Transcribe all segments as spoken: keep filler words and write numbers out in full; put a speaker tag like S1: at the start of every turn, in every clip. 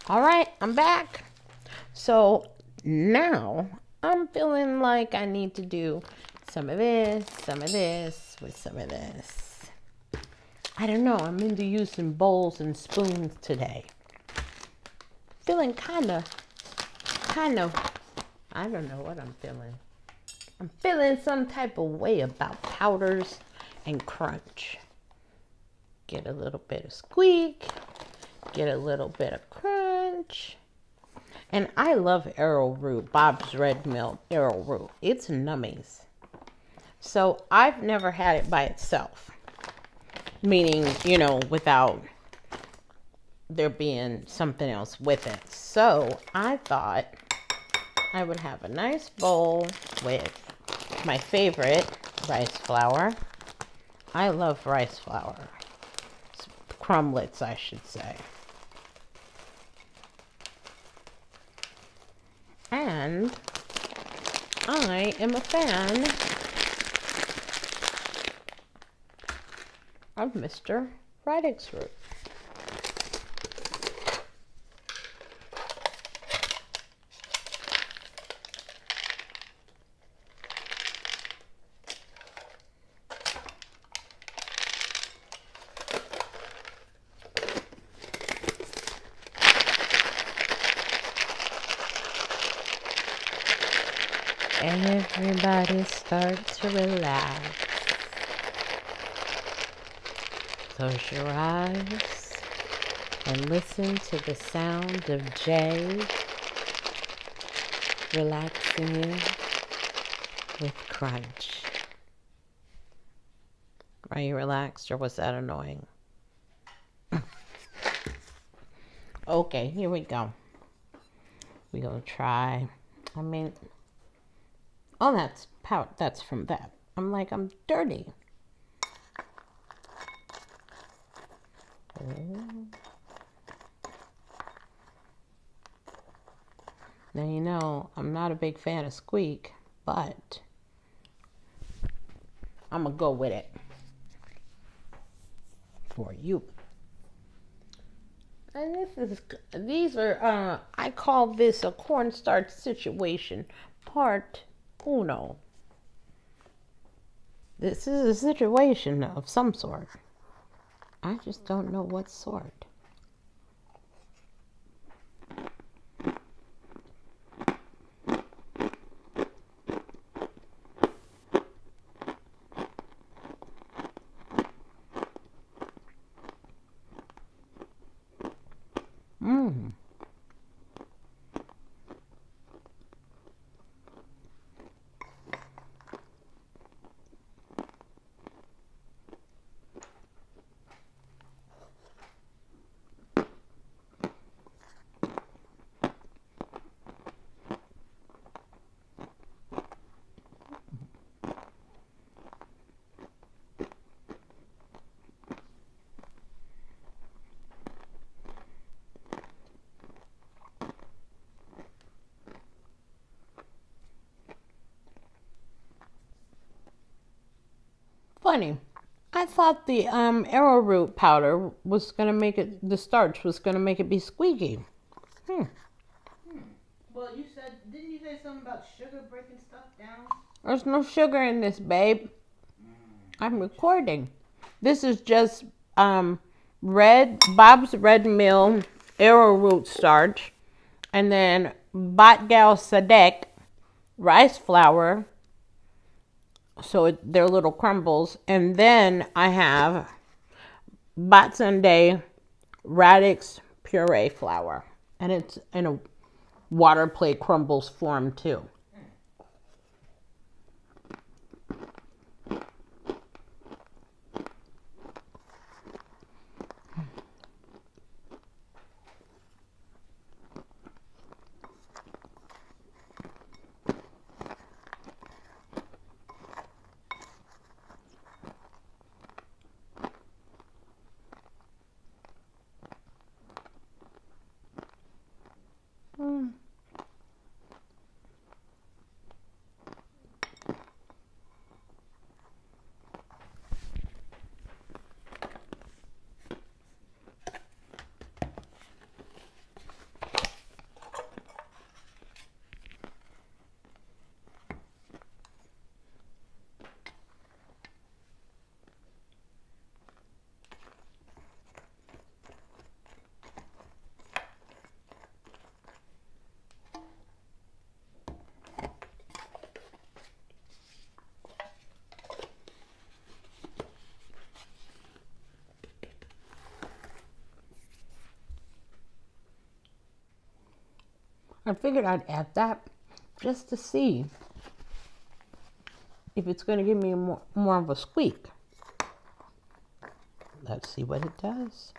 S1: All right, I'm back. So now I'm feeling like I need to do some of this, some of this, with some of this. I don't know. I'm into using bowls and spoons today. Feeling kind of, kind of, I don't know what I'm feeling. I'm feeling some type of way about powders and crunch. Get a little bit of squeak, get a little bit of crunch. And I love Arrowroot, Bob's Red Mill Arrowroot. It's nummies. So I've never had it by itself. Meaning, you know, without there being something else with it. So I thought I would have a nice bowl with my favorite rice flour. I love rice flour. Crumblets, I should say. And I am a fan of Mister Radix Root. Everybody start to relax. Close your eyes and listen to the sound of Jay relaxing you with crunch. Are you relaxed or was that annoying? Okay, here we go. We're gonna try. I mean, oh, that's pout. That's from that. I'm like, I'm dirty. Now, you know, I'm not a big fan of squeak, but I'm going to go with it for you. And this is, these are, uh, I call this a cornstarch situation, part uno. This is a situation of some sort. I just don't know what sort. Mmm. Funny. I thought the um, arrowroot powder was going to make it, the starch was going to make it be squeaky. Hmm.
S2: Hmm. Well, you said, didn't you say something about sugar breaking stuff down?
S1: There's no sugar in this, babe.
S2: Mm.
S1: I'm recording. This is just um, red, Bob's Red Mill arrowroot starch, and then Batgal Sadek rice flour. So it, they're little crumbles. And then I have Bat Sunday Radix puree flour. And it's in a water play crumbles form too. Mm. I figured I'd add that just to see if it's going to give me more, more of a squeak. Let's see what it does.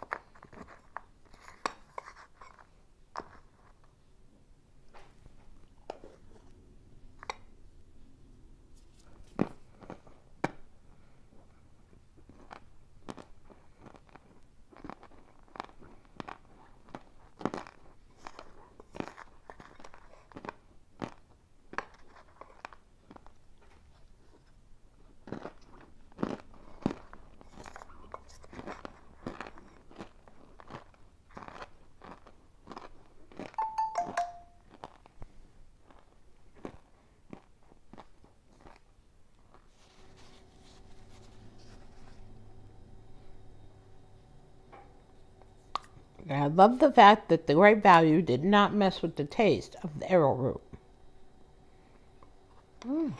S1: I love the fact that the Great Value did not mess with the taste of the arrowroot. Mm.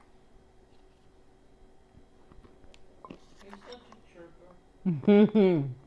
S2: You're such a chirper.